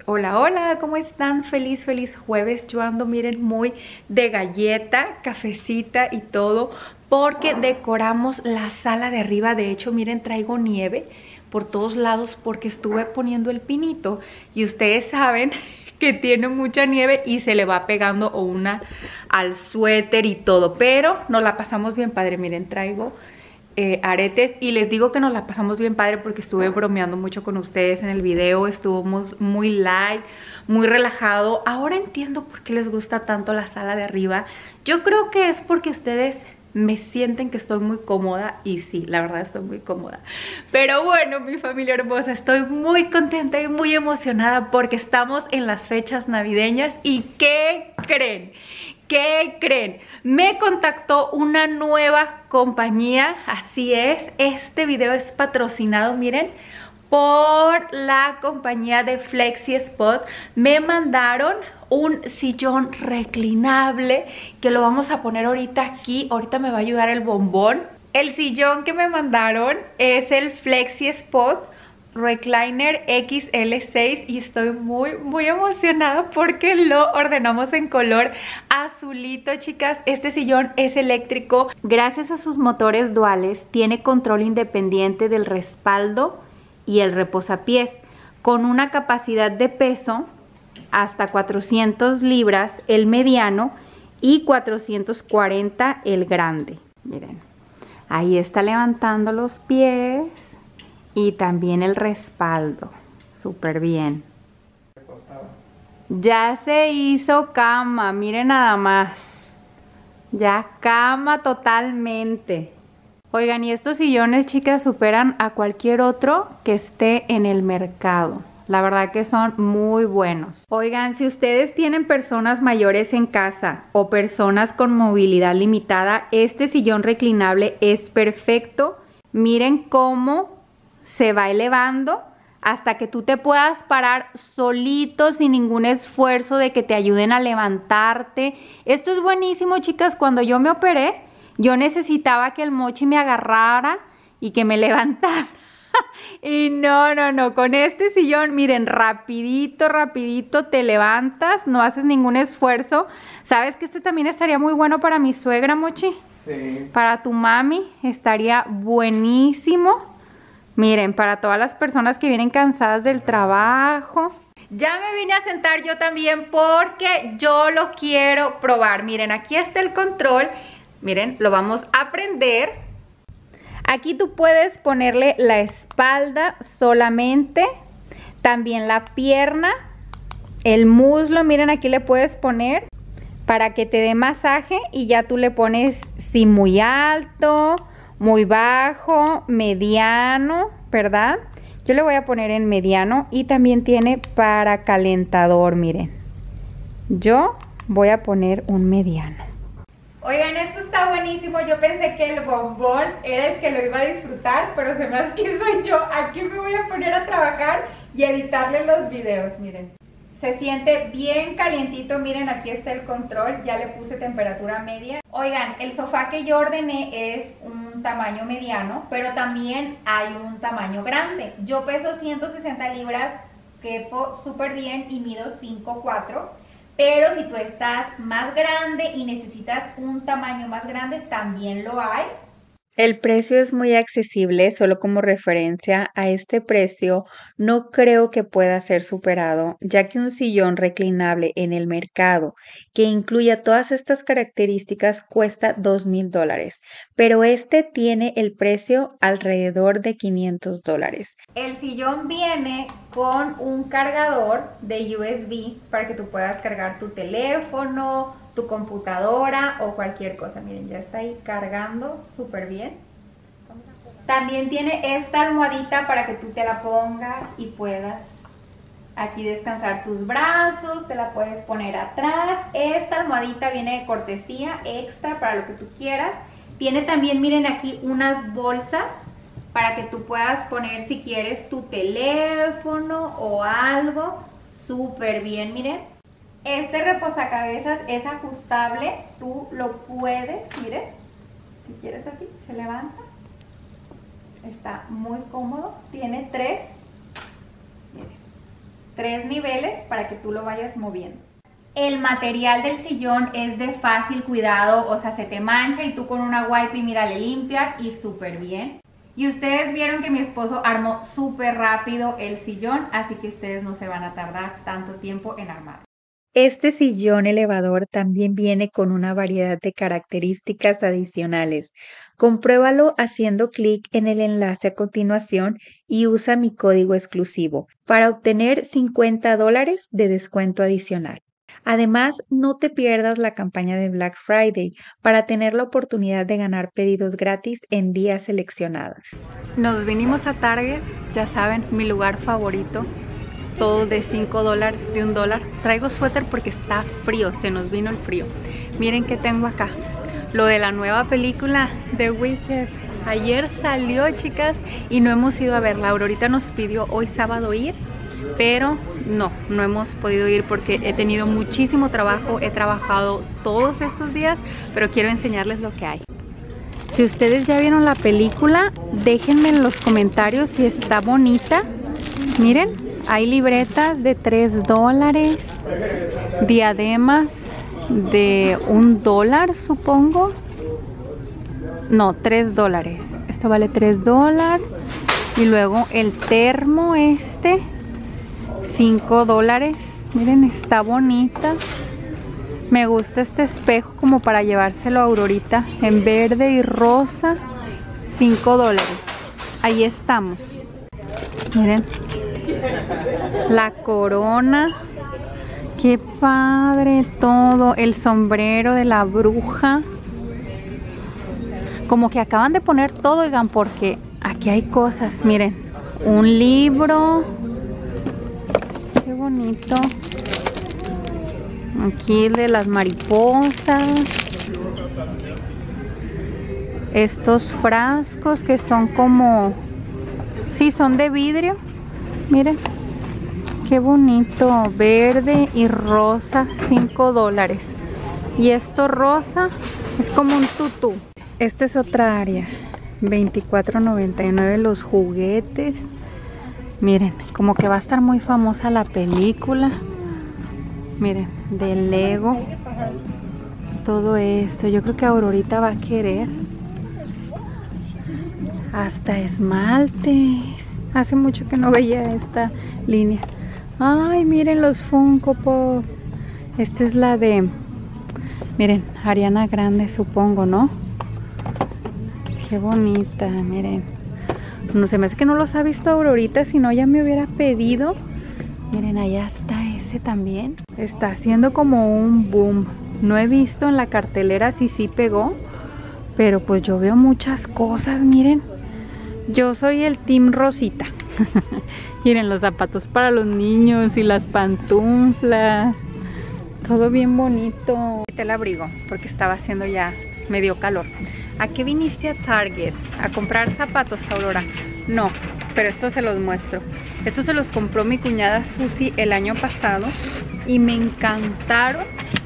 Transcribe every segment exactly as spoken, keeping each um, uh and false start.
Hola, hola, ¿cómo están? Feliz, feliz jueves. Yo ando, miren, muy de galleta, cafecita y todo, porque decoramos la sala de arriba. De hecho, miren, traigo nieve por todos lados porque estuve poniendo el pinito y ustedes saben que tiene mucha nieve y se le va pegando una al suéter y todo, pero nos la pasamos bien padre. Miren, traigo Eh, aretes y les digo que nos la pasamos bien padre porque estuve bromeando mucho con ustedes en el video, estuvimos muy light, muy relajado. Ahora entiendo por qué les gusta tanto la sala de arriba. Yo creo que es porque ustedes me sienten que estoy muy cómoda y sí, la verdad estoy muy cómoda. Pero bueno, mi familia hermosa, estoy muy contenta y muy emocionada porque estamos en las fechas navideñas. ¿Y qué creen? ¿Qué creen? Me contactó una nueva compañía, así es, este video es patrocinado, miren, por la compañía de Flexi Spot. Me mandaron un sillón reclinable que lo vamos a poner ahorita aquí, ahorita me va a ayudar el bombón. El sillón que me mandaron es el Flexi Spot Recliner equis ele seis y estoy muy muy emocionada porque lo ordenamos en color azulito, chicas. Este sillón es eléctrico, gracias a sus motores duales, tiene control independiente del respaldo y el reposapiés, con una capacidad de peso hasta cuatrocientas libras el mediano y cuatrocientos cuarenta el grande. Miren, ahí está levantando los pies y también el respaldo, súper bien. Ya se hizo cama, miren nada más. Ya cama totalmente. Oigan, y estos sillones, chicas, superan a cualquier otro que esté en el mercado. La verdad que son muy buenos. Oigan, si ustedes tienen personas mayores en casa o personas con movilidad limitada, este sillón reclinable es perfecto. Miren cómo se va elevando hasta que tú te puedas parar solito sin ningún esfuerzo de que te ayuden a levantarte. Esto es buenísimo, chicas. Cuando yo me operé, yo necesitaba que el Mochi me agarrara y que me levantara. Y no, no, no, con este sillón, miren, rapidito, rapidito te levantas, no haces ningún esfuerzo. ¿Sabes que este también estaría muy bueno para mi suegra, Mochi? Sí. Para tu mami estaría buenísimo. Miren, para todas las personas que vienen cansadas del trabajo. Ya me vine a sentar yo también porque yo lo quiero probar. Miren, aquí está el control. Miren, lo vamos a prender. Aquí tú puedes ponerle la espalda solamente, también la pierna, el muslo. Miren, aquí le puedes poner para que te dé masaje y ya tú le pones si muy alto, muy bajo, mediano, ¿verdad? Yo le voy a poner en mediano y también tiene para calentador, miren. Yo voy a poner un mediano. Oigan, esto está buenísimo. Yo pensé que el bombón era el que lo iba a disfrutar, pero se me hace que soy yo. Aquí me voy a poner a trabajar y editarle los videos, miren. Se siente bien calientito, miren, aquí está el control, ya le puse temperatura media. Oigan, el sofá que yo ordené es un tamaño mediano, pero también hay un tamaño grande. Yo peso ciento sesenta libras, quepo súper bien y mido cinco cuatro. Pero si tú estás más grande y necesitas un tamaño más grande, también lo hay. El precio es muy accesible, solo como referencia a este precio no creo que pueda ser superado, ya que un sillón reclinable en el mercado que incluya todas estas características cuesta dos mil dólares, pero este tiene el precio alrededor de quinientos dólares. El sillón viene con un cargador de U S B para que tú puedas cargar tu teléfono, tu computadora o cualquier cosa. Miren, ya está ahí cargando súper bien. También tiene esta almohadita para que tú te la pongas y puedas aquí descansar tus brazos, te la puedes poner atrás. Esta almohadita viene de cortesía extra para lo que tú quieras. Tiene también, miren, aquí unas bolsas para que tú puedas poner si quieres tu teléfono o algo. Súper bien, miren. Este reposacabezas es ajustable, tú lo puedes, miren, si quieres así, se levanta. Está muy cómodo, tiene tres, miren, tres niveles para que tú lo vayas moviendo. El material del sillón es de fácil cuidado, o sea, se te mancha y tú con una wipe, mira, le limpias y súper bien. Y ustedes vieron que mi esposo armó súper rápido el sillón, así que ustedes no se van a tardar tanto tiempo en armarlo. Este sillón elevador también viene con una variedad de características adicionales. Compruébalo haciendo clic en el enlace a continuación y usa mi código exclusivo para obtener cincuenta dólares de descuento adicional. Además, no te pierdas la campaña de Black Friday para tener la oportunidad de ganar pedidos gratis en días seleccionados. Nos vinimos a Target, ya saben, mi lugar favorito. Todo de cinco dólares, de un dólar. Traigo suéter porque está frío, se nos vino el frío. Miren qué tengo acá. Lo de la nueva película de Wicked. Ayer salió, chicas, y no hemos ido a verla. Aurorita nos pidió hoy sábado ir, pero no, no hemos podido ir porque he tenido muchísimo trabajo. He trabajado todos estos días, pero quiero enseñarles lo que hay. Si ustedes ya vieron la película, déjenme en los comentarios si está bonita. Miren, hay libretas de tres dólares, diademas de un dólar, supongo. No, tres dólares. Esto vale tres dólares. Y luego el termo este, cinco dólares. Miren, está bonita. Me gusta este espejo como para llevárselo a Aurorita en verde y rosa. cinco dólares. Ahí estamos. Miren. La corona. Qué padre todo. El sombrero de la bruja. Como que acaban de poner todo, oigan, porque aquí hay cosas. Miren, un libro. Qué bonito. Aquí el de las mariposas. Estos frascos que son como... Sí, son de vidrio. Miren. Qué bonito. Verde y rosa. cinco dólares. Y esto rosa es como un tutú. Esta es otra área. veinticuatro noventa y nueve los juguetes. Miren, como que va a estar muy famosa la película. Miren, de Lego. Todo esto. Yo creo que Aurorita va a querer. Hasta esmaltes. Hace mucho que no veía esta línea. Ay, miren los Funko Pop. Esta es la de... Miren, Ariana Grande, supongo, ¿no? Qué bonita, miren. No se me hace que no los ha visto Aurorita, si no ya me hubiera pedido. Miren, allá está ese también. Está haciendo como un boom. No he visto en la cartelera si sí pegó, pero pues yo veo muchas cosas, miren. Yo soy el team Rosita. Miren, los zapatos para los niños y las pantuflas. Todo bien bonito. Te el abrigo porque estaba haciendo ya medio calor. ¿A qué viniste a Target? ¿A comprar zapatos, Aurora? No, pero estos se los muestro. Estos se los compró mi cuñada Susi el año pasado y me encantaron.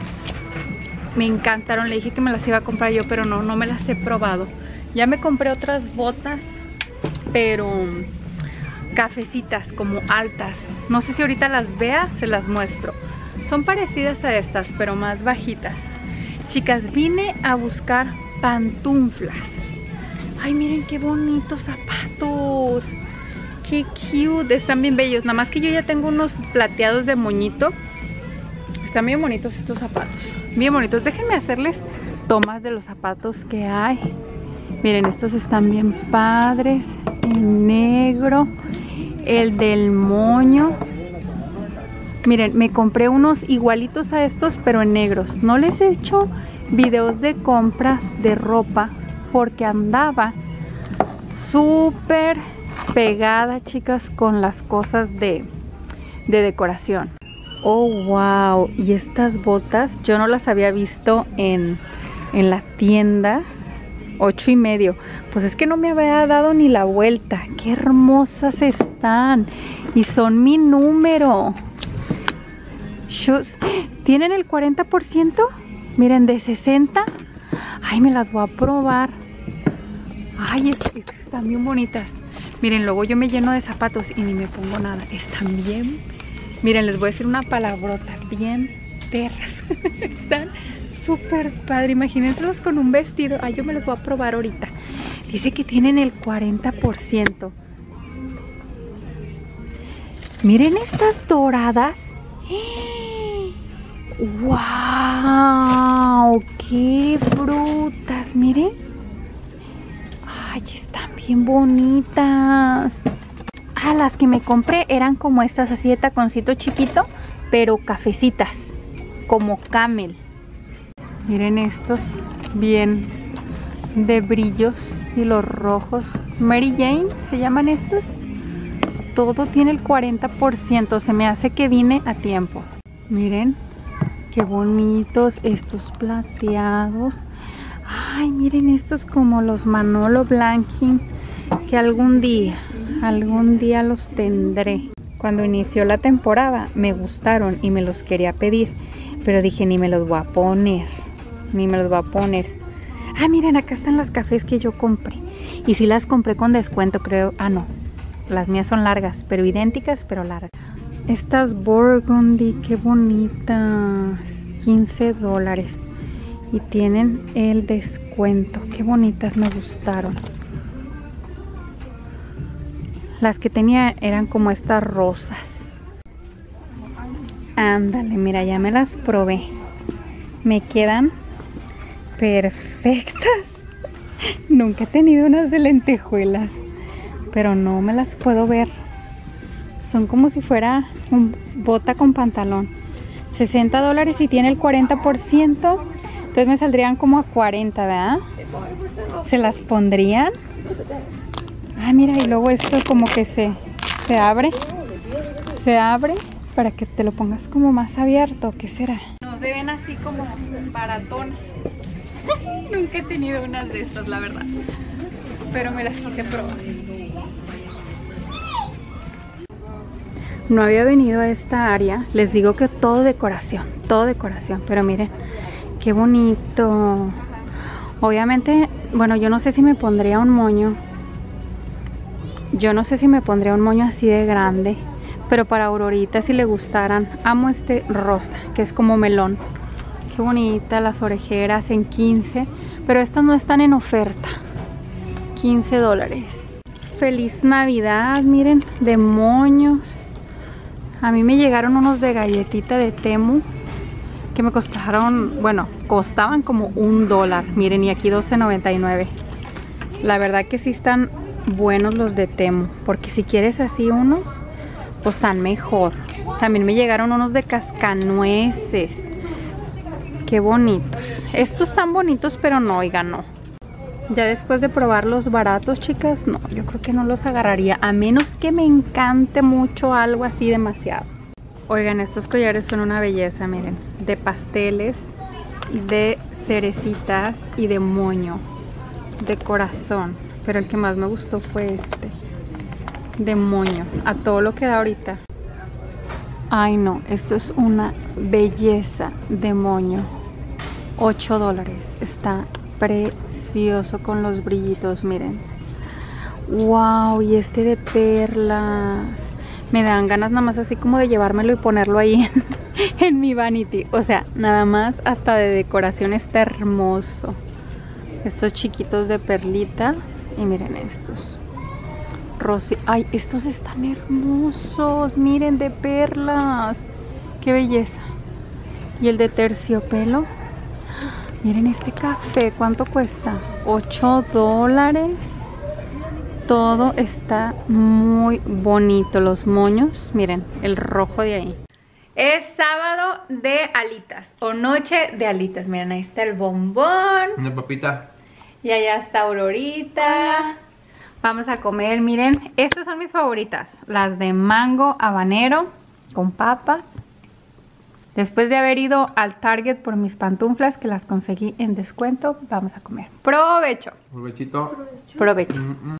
Me encantaron. Le dije que me las iba a comprar yo, pero no, no me las he probado. Ya me compré otras botas, pero cafecitas, como altas. No sé si ahorita las vea, se las muestro. Son parecidas a estas, pero más bajitas. Chicas, vine a buscar pantuflas. Ay, miren qué bonitos zapatos. Qué cute. Están bien bellos. Nada más que yo ya tengo unos plateados de moñito. Están bien bonitos estos zapatos. Bien bonitos. Déjenme hacerles tomas de los zapatos que hay. Miren, estos están bien padres. En negro. El del moño. Miren, me compré unos igualitos a estos, pero en negros. No les he hecho videos de compras de ropa porque andaba súper pegada, chicas, con las cosas de, de decoración. Oh, wow. Y estas botas yo no las había visto en, en la tienda. Ocho y medio. Pues es que no me había dado ni la vuelta. Qué hermosas están. Y son mi número. Shoes. ¿Tienen el cuarenta por ciento? Miren, de sesenta. Ay, me las voy a probar. Ay, es que están bien bonitas. Miren, luego yo me lleno de zapatos y ni me pongo nada. Están bien, Miren, les voy a decir una palabrota bien perras. Están súper padre. Imagínenselos con un vestido. Ay, yo me los voy a probar ahorita. Dice que tienen el cuarenta por ciento. Miren estas doradas. ¡Wow! ¡Qué brutas! Miren. Ay, están bien bonitas. Ah, las que me compré eran como estas, así de taconcito chiquito, pero cafecitas, como camel. Miren estos, bien de brillos, y los rojos. Mary Jane, ¿se llaman estos? Todo tiene el cuarenta por ciento, se me hace que vine a tiempo. Miren, qué bonitos estos plateados. Ay, miren estos como los Manolo Blahnik, que algún día, algún día los tendré. Cuando inició la temporada me gustaron y me los quería pedir, pero dije ni me los voy a poner, ni me los voy a poner. Ah, miren, acá están las cafés que yo compré. Y sí las compré con descuento, creo. Ah, no, las mías son largas, pero idénticas, pero largas. Estas Burgundy, qué bonitas, quince dólares. Y tienen el descuento. Qué bonitas, me gustaron. Las que tenía eran como estas rosas. Ándale, mira, ya me las probé. Me quedan perfectas. Nunca he tenido unas de lentejuelas, pero no me las puedo ver. Son como si fuera un bota con pantalón. sesenta dólares y tiene el cuarenta por ciento. Entonces me saldrían como a cuarenta, ¿verdad? ¿Se las pondrían? Ah, mira, y luego esto como que se, se abre. Se abre para que te lo pongas como más abierto. ¿Qué será? No se ven así como baratonas. Nunca he tenido unas de estas, la verdad. Pero me las quise probar. No había venido a esta área. Les digo que todo decoración, todo decoración. Pero miren, qué bonito. Obviamente, bueno, yo no sé si me pondría un moño. Yo no sé si me pondría un moño así de grande. Pero para Aurorita, si le gustaran. Amo este rosa, que es como melón. Qué bonita, las orejeras en quince. Pero estas no están en oferta. quince dólares. Feliz Navidad, miren, de moños. A mí me llegaron unos de galletita de Temu que me costaron, bueno, costaban como un dólar. Miren, y aquí doce noventa y nueve. La verdad que sí están buenos los de Temu, porque si quieres así unos, pues están mejor. También me llegaron unos de cascanueces. Qué bonitos. Estos están bonitos, pero no, oigan, no. Ya después de probar los baratos, chicas, no, yo creo que no los agarraría, a menos que me encante mucho algo así demasiado. Oigan, estos collares son una belleza, miren, de pasteles, de cerecitas y de moño, de corazón. Pero el que más me gustó fue este, de moño, a todo lo que da ahorita. Ay no, esto es una belleza de moño. ocho dólares, está precioso con los brillitos, miren. Wow, y este de perlas. Me dan ganas nada más así como de llevármelo y ponerlo ahí en, en mi vanity. O sea, nada más hasta de decoración está hermoso. Estos chiquitos de perlitas. Y miren estos. Rosy. Ay, estos están hermosos. Miren, de perlas. Qué belleza. Y el de terciopelo. Miren este café, ¿cuánto cuesta? ocho dólares. Todo está muy bonito. Los moños, miren, el rojo de ahí. Es sábado de alitas o noche de alitas. Miren, ahí está el bombón. Una papita. Y allá está Aurorita. Hola. Vamos a comer, miren. Estas son mis favoritas. Las de mango habanero con papas. Después de haber ido al Target por mis pantuflas que las conseguí en descuento, vamos a comer. ¡Provecho! Provechito. Provecho. Mm -mm.